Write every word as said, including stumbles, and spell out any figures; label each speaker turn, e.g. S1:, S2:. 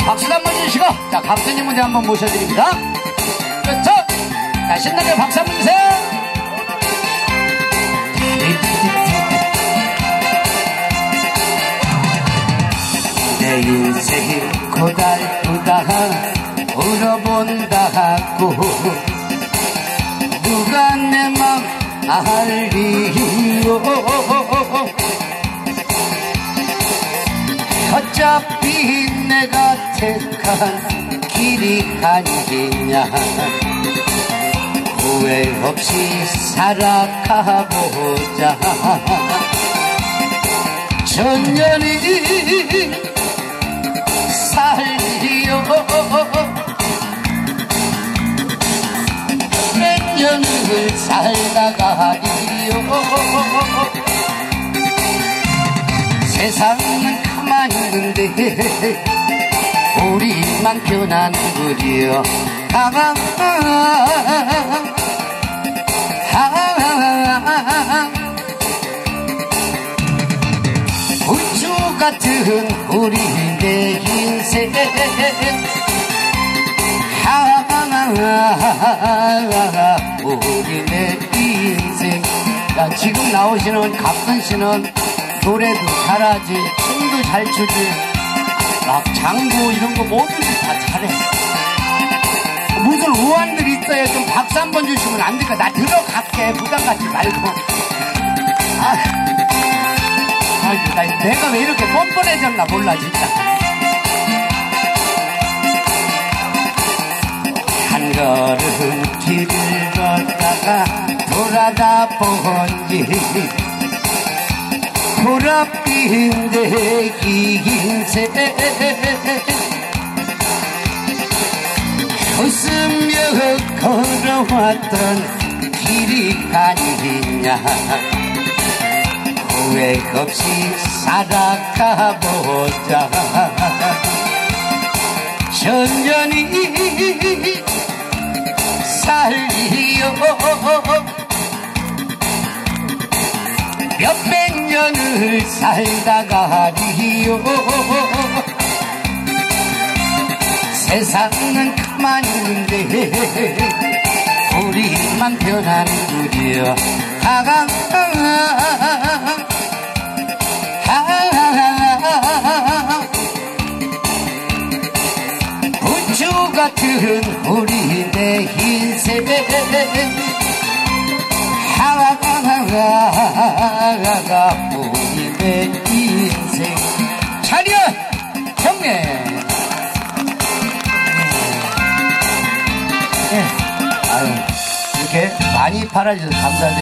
S1: 박수 한번 주시고, 자, 갑자기 무대 한번 모셔드립니다. 그렇죠? 자, 신나게 박수 한번 주세요. 내 인생이 고달프다 울어본다고 누가 내 맘 알리요. 어차피 내가 택한 길이 아니냐. 후회 없이 살아가보자. 천년이 살리요. 몇 년을 살다가리요. 세상은 가만히 있는데 우리만 변하는구려. 하하 우주 같은 우리 내 인생. 하하하하 우리 내 인생. 야, 지금 나오시는 갑근 씨는 노래도 잘하지, 춤도 잘 추지, 막 장구 이런 거 뭐든지 다 잘해. 무슨 우환들이 있어요. 좀 박수 한번 주시면 안 될까? 나 들어갈게. 부담 갖지 말고. 아, 아이고, 나 내가 왜 이렇게 뻔뻔해졌나 몰라 진짜. 한 걸음 길을 걷다가 돌아다 본지 보랏빛 내 인생. 웃으며 걸어왔던 길이 아니냐. 후회 없이 살아가보자. 천년이 살리요. 몇백 년을 살다가리요. 세상은 가만히 있는데 우리만 변하는구려. 하하 하하 우주 같은 우리 내 인생. 하하하하 우리 내 인생. 차렷 경례. 네. 아유, 이렇게 많이 팔아주셔서 감사드립니다.